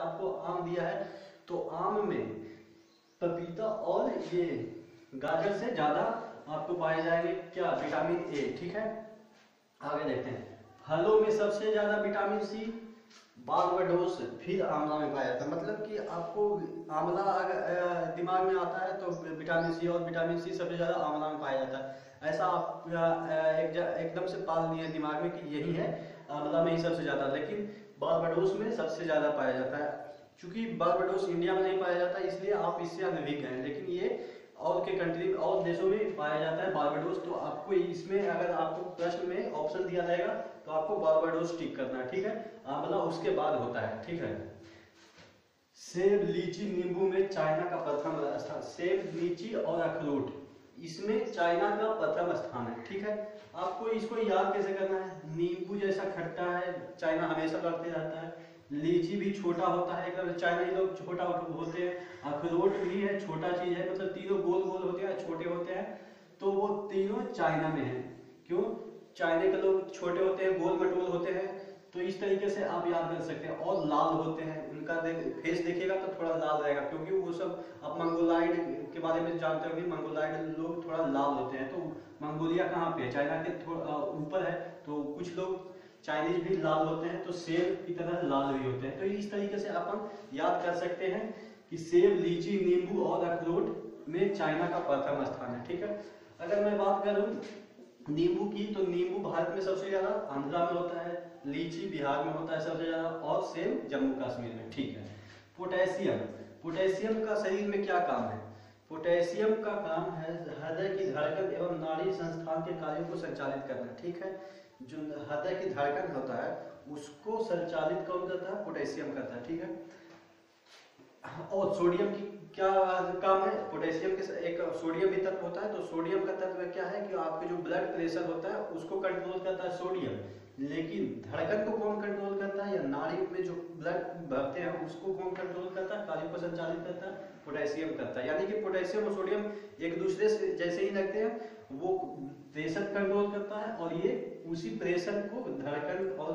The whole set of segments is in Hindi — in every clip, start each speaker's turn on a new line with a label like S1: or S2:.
S1: आपको आम दिया है, तो आम में पपीता और ये गाजर से ज्यादा आपको पाए जाएंगे क्या, विटामिन ए। ठीक है, आगे देखते हैं। फलों में सबसे ज्यादा विटामिन सी बारबाडोस फिर आंवला में पाया जाता है। मतलब कि आपको आंवला अगर दिमाग में आता है तो विटामिन सी, और विटामिन सी सबसे ज्यादा आंवला में पाया जाता है। ऐसा आप एकदम से पाल लिए दिमाग में कि यही है, आंवला में ही सबसे ज्यादा, लेकिन बारबाडोस में सबसे ज्यादा पाया जाता है। चूंकि बारबाडोस इंडिया में नहीं पाया जाता इसलिए आप इससे अनभिज्ञ हैं, लेकिन ये और के कंट्री और देशों में पाया जाता है बारबाडोस। तो आपको इसमें अगर आपको प्रश्न में ऑप्शन दिया जाएगा तो आपको बारबाडोस टिक करना है। ठीक है, आंवला उसके बाद होता है। ठीक है, सेब, लीची, नींबू में चाइना का प्रथम स्थान। सेब, लीची और अखरोट, इसमें चाइना का प्रथम स्थान है। ठीक है, आपको इसको याद कैसे करना है। नींबू जैसा खट्टा है, चाइना हमेशा बढ़ते रहता है। लीची भी छोटा होता है, एकदम चाइनीज लोग छोटा होते हैं। अखरोट भी है, छोटा चीज है, मतलब तीनों गोल गोल होते हैं, छोटे होते हैं, तो वो तीनों चाइना में है। क्यों, चाइना के लोग छोटे होते हैं, गोल मटोल होते हैं, तो इस तरीके से आप याद कर सकते हैं। और लाल होते हैं, उनका फेस देखिएगा तो थोड़ा लाल रहेगा, क्योंकि वो सब आप मंगोलाइड के बारे में जानते होंगे, मंगोलाइड लोग थोड़ा लाल होते हैं। तो मंगोलिया कहाँ पे है, चाइना के थोड़ा ऊपर है, तो कुछ लोग चाइनीज भी लाल होते हैं, तो सेब की तरह लाल भी होते हैं। तो इस तरीके से अपन याद कर सकते हैं कि सेब, लीची, नींबू और अखरोट में चाइना का प्रथम स्थान है। ठीक है, अगर मैं बात करूं नींबू की, तो नींबू भारत में सबसे ज्यादा आंध्रा में होता है, लीची बिहार में होता है सबसे ज्यादा, और सेब जम्मू कश्मीर में। ठीक है, पोटेशियम, पोटेशियम का शरीर में क्या काम है। पोटेशियम का काम है हृदय की धड़कन एवं नाड़ी संस्थान के कार्यों को संचालित करना। ठीक है, जो हृदय की धड़कन होता है उसको संचालित कौन करता है, पोटेशियम करता है। ठीक है, और सोडियम की क्या काम है, पोटेशियम के एक सोडियम भी तत्व होता है, तो सोडियम का तत्व क्या है कि आपके जो ब्लड प्रेशर होता है उसको कंट्रोल करता है सोडियम, लेकिन धड़कन को कौन कंट्रोल करता है, या नाड़ी में जो ब्लड भरते हैं उसको कौन कंट्रोल करता है, कार्यों को संचालित करता है, पोटेशियम करता है। यानी कि पोटेशियम और सोडियम एक दूसरे से जैसे ही लगते हैं, वो प्रेशर कंट्रोल करता है, और ये उसी प्रेशर को धड़कन और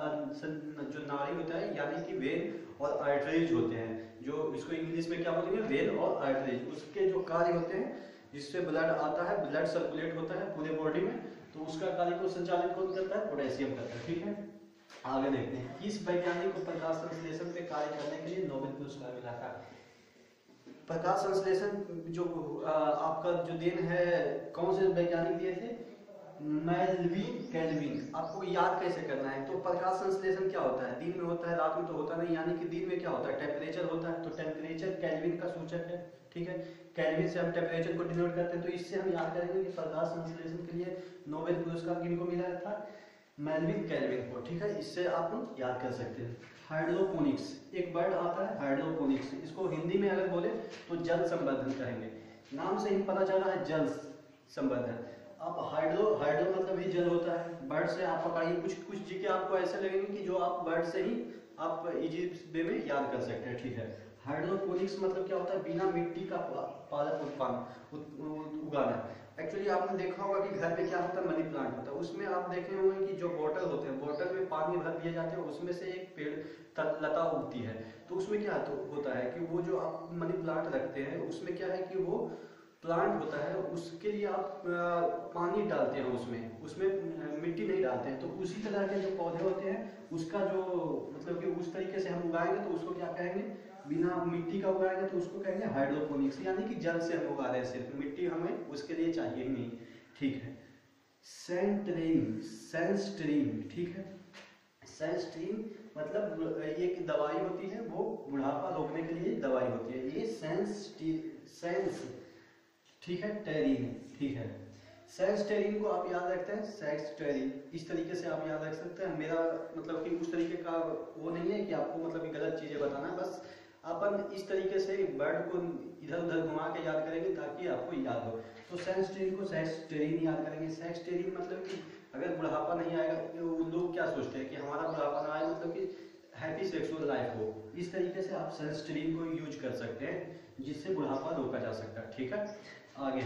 S1: जो नाड़ी होता है यानी कि वेन और आर्टरीज होते हैं, जो इसको इंग्लिश में क्या बोलेंगे, वेन और आर्टरीज, उसके जो कार्य होते हैं जिससे ब्लड आता है, ब्लड सर्कुलेट होता है पूरे बॉडी में, तो उसका कार्य को संचालित कौन करता है, पोटेशियम करता है। ठीक है, आगे देखते हैं। किस वैज्ञानिक को प्रकाश संश्लेषण पे कार्य करने के लिए नोबेल पुरस्कार मिला था। प्रकाश संश्लेषण जो आपका जो देन है, कौन से वैज्ञानिक दिए थे, मेल्विन कैल्विन। आपको याद कैसे करना है, तो प्रकाश संश्लेषण क्या होता है, दिन में होता है, रात में तो होता नहीं। यानी कि दिन में क्या होता है, टेम्परेचर होता है, तो टेम्परेचर केल्विन का सूचक है। ठीक है, केल्विन से हम टेम्परेचर को डिनोट करते हैं, तो इससे हम याद करेंगे कि प्रकाश संश्लेषण के लिए नोबेल पुरस्कार किनको मिला था, मेल्विन कैल्विन को। ठीक है, इससे आप याद कर सकते हैं। हाइड्रोपोनिक्स, एक वर्ड आता है हाइड्रोपोनिक्स, इसको हिंदी में अगर बोले तो जल संवर्धन कहेंगे। नाम से ही पता चल रहा है जल संवर्धन। आप हाइड्रो मतलब ही जल होता है, वर्ड से आप पकड़िए, कुछ चीजें आपको ऐसे लगेंगे कि जो आप वर्ड से ही आप इजी वे में याद कर सकते हैं। ठीक है, हाइड्रोपोनिक्स मतलब क्या होता है, बिना मिट्टी का पालक उत्पादन उगाना। एक्चुअली आपने देखा होगा कि घर पे क्या होता है, मनी प्लांट होता है, उसमें आप देखे होंगे कि जो बॉटल होते हैं, बॉटल में पानी भर दिए जाते हैं, उसमें से एक पेड़ लता उगती है। तो उसमें क्या होता है कि वो जो आप मनी प्लांट रखते हैं उसमें क्या है कि वो प्लांट होता है, उसके लिए आप पानी डालते हैं, उसमें मिट्टी नहीं डालते हैं। तो उसी तरह के जो पौधे होते हैं उसका जो मतलब कि उस तरीके से हम उगाएंगे तो उसको क्या कहेंगे, बिना मिट्टी का उगाएंगे तो उसको कहेंगे हाइड्रोपोनिक्स, यानी कि जल से हम उगा रहे हैं, सिर्फ मिट्टी हमें उसके लिए चाहिए ही नहीं। ठीक है, सेंस्ट्रीन। ठीक है, सेंस्ट्रीन मतलब एक दवाई होती है, वो बुढ़ापा रोकने के लिए दवाई होती है, ये सेंस ठीक है टेरिन। ठीक है, सेक्सटेरिन को आप याद रखते हैं, सेक्सटेरिन इस तरीके से आप याद रख सकते हैं। मेरा मतलब कि उस तरीके का वो नहीं है कि आपको मतलब कि गलत चीजें बताना है, बस अपन इस तरीके से वर्ड को इधर उधर घुमा के याद करेंगे ताकि आपको याद हो। तो सेक्सटेरिन को सेक्सटेरिन याद करेंगे। सेक्सटेरिन मतलब कि अगर बुढ़ापा नहीं आएगा, तो लोग क्या सोचते हैं कि हमारा बुढ़ापा ना आए, मतलब कि हैप्पी सेक्सुअल लाइफ हो, इस तरीके से आप सेक्सटेरिन को यूज कर सकते हैं, जिससे बुढ़ापा रोका जा सकता है। ठीक है, आगे है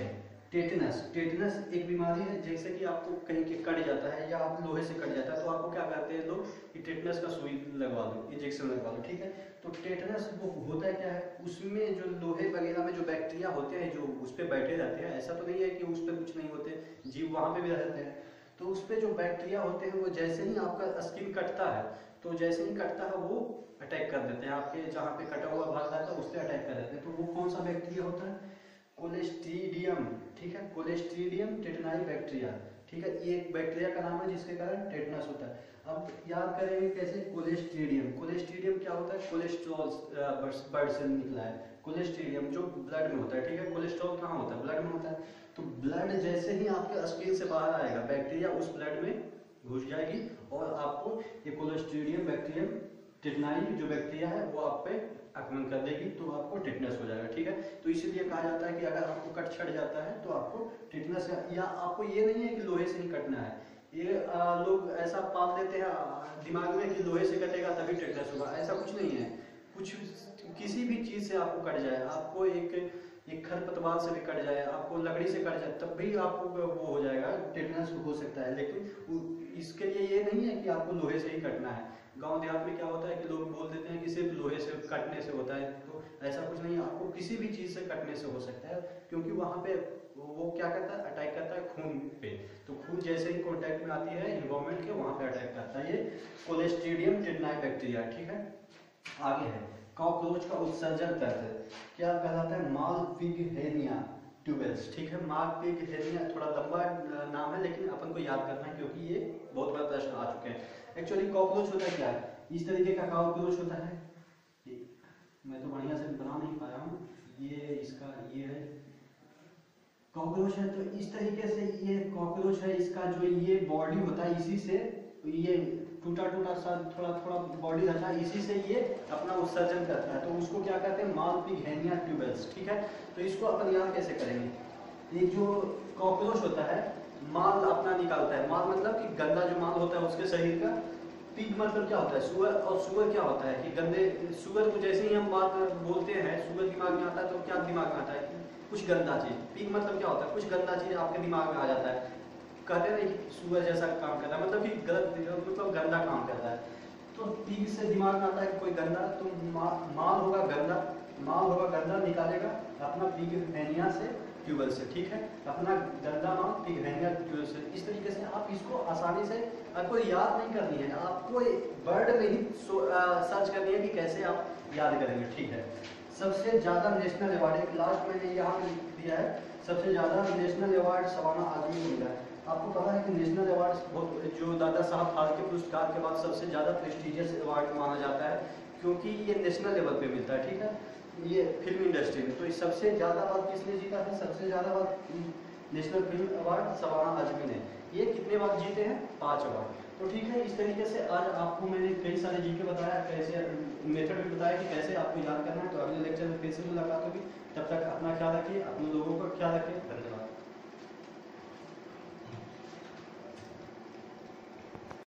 S1: टेटनस, टेटनस एक बीमारी है, जैसे कि आपको कहीं के कट जाता है या आप लोहे से कट जाता है तो आपको क्या करते हैं लोग कि टेटनस का सुई लगवा दो, इंजेक्शन लगवा दो, ठीक है। तो टेटनस वो होता है क्या है, उसमें जो लोहे वगैरह में जो बैक्टीरिया होते हैं जो उस पर बैठे रहते हैं, ऐसा तो नहीं है कि उस पर कुछ नहीं होते, जीव वहाँ पे भी रहते हैं। तो उस पर जो बैक्टीरिया होते हैं वो जैसे ही आपका स्किन कटता है तो जैसे ही कटता है वो अटैक कर देते हैं, आपके जहाँ पे कटा हुआ भाग रहता है उस पर अटैक कर देते हैं। तो वो कौन सा बैक्टीरिया होता है, कोलेस्ट्रीडियम, ठीक है, कोलेस्ट्रीडियम टेटनाई बैक्टीरिया, ठीक है। ये एक बैक्टीरिया का नाम है जिसके कारण टेटनस होता है। अब याद करेंगे कैसे, कोलेस्ट्रीडियम, कोलेस्ट्रीडियम क्या होता है, कोलेस्ट्रॉल बर्ड से निकला है, कोलेस्ट्रीडियम जो ब्लड में होता है, ठीक है। कोलेस्ट्रॉल कहाँ होता है, ब्लड में होता है। तो ब्लड जैसे ही आपके स्किन से बाहर आएगा बैक्टीरिया उस ब्लड में घुस जाएगी और आपको ये कोलेस्ट्रीडियम बैक्टीरियम टेटनाई जो बैक्टीरिया है वो आप पे आक्रमण कर देगी तो आपको टिटनेस हो जाएगा, ठीक है। तो इसीलिए कहा जाता है कि अगर आपको कट छट जाता है तो आपको टिटनेस, या आपको ये नहीं है कि लोहे से ही कटना है, ये लोग ऐसा पाल लेते हैं दिमाग में कि लोहे से कटेगा तभी टिटनेस होगा, ऐसा कुछ नहीं है। कुछ किसी भी चीज से आपको कट जाए, आपको एक खरपतवार से भी कट जाए, आपको लकड़ी से कट जाए तब भी आपको वो हो जाएगा, टेटनस हो सकता है। लेकिन इसके लिए ये नहीं है कि आपको लोहे से ही कटना है। गांव देहात में क्या होता है कि लोग बोल देते हैं कि सिर्फ लोहे से कटने से होता है, तो ऐसा कुछ नहीं है, आपको किसी भी चीज से कटने से हो सकता है, क्योंकि वहां पे वो क्या करता है, अटैक करता है खून पे। तो खून जैसे ही कॉन्टेक्ट में आती है इन्वायरमेंट के, वहां पे अटैक करता है ये कोलेस्ट्रीडियम टेटनाई बैक्टीरिया, ठीक है। आगे है कॉकरोच का उत्सर्जन करते क्या कहलाता है, माल पिग हेनिया ट्यूबेल्स, ठीक है। माल पिग हेनिया थोड़ा लंबा नाम है लेकिन अपन को याद करना है क्योंकि ये बहुत बड़ा प्रश्न आ चुके हैं। एक्चुअली कॉकरोच होता क्या है, इस तरीके का कॉकरोच होता है, मैं तो बढ़िया से बना नहीं पाया हूँ, ये इसका ये है कॉकरोच है। तो इस तरीके से ये कॉकरोच है, इसका जो ये बॉडी होता है इसी से ये टूटा टूटा सा थोड़ा थोड़ा बॉडी रहता है, इसी से ये अपना उत्सर्जन करता है। तो उसको क्या कहते हैं, माल पिग हेनिया ट्यूबेल्स, ठीक है। तो इसको अपन याद कैसे करेंगे, ये जो कॉकरोच होता है माल अपना निकालता है, माल मतलब कि गंदा जो माल होता है उसके शरीर का, पिग मतलब क्या होता है सुअर, और सुअर क्या होता है कि गंदे सुअर को जैसे ही हम बात बोलते हैं सुअर दिमाग में आता है तो क्या दिमाग में आता है कि कुछ गंदा चीज, पिग मतलब क्या होता है कुछ गंदा चीज आपके दिमाग में आ जाता है, कहते हैं कि सुअर जैसा काम करता है, मतलब कि गलत मतलब गंदा काम करता है। तो पिग से दिमाग में आता है कि कोई गंदा, तो माल होगा गंदा, माल होगा गंदा, निकालेगा अपना पिग हेनिया से ट्यूबल से, ठीक है, अपना गंदा माल पिग हेनिया ट्यूबल से। इस तरीके से आप इसको आसानी से, आपको याद नहीं करनी है, आपको वर्ड में ही सर्च करनी है कि कैसे आप याद करेंगे, ठीक है। सबसे ज्यादा नेशनल अवार्ड, एक लास्ट मैंने यहाँ पे लिख दिया है, सबसे ज्यादा नेशनल अवार्ड शबाना आजमी को मिला है। आपको पता है कि नेशनल अवार्ड बहुत, जो दादा साहब फाल्के पुरस्कार के बाद सबसे ज़्यादा प्रेस्टिजियस अवार्ड माना जाता है, क्योंकि ये नेशनल लेवल पे मिलता है, ठीक है, ये फिल्म इंडस्ट्री में। तो सबसे ज़्यादा बार किसने जीता है, सबसे ज़्यादा बार national film award Shabana Azmi ने। ये कितने बार जीते हैं, 5 अवार्ड। तो ठीक है, इस तरीके से आज आपको मैंने कई सारे जीके बताया, कैसे मेथड भी बताया कि कैसे आपको याद करना है। तो अगले लेक्चर में फिर से मुलाकात होगी, तब तक अपना ख्याल रखिए, अपने लोगों का ख्याल रखिए, धन्यवाद।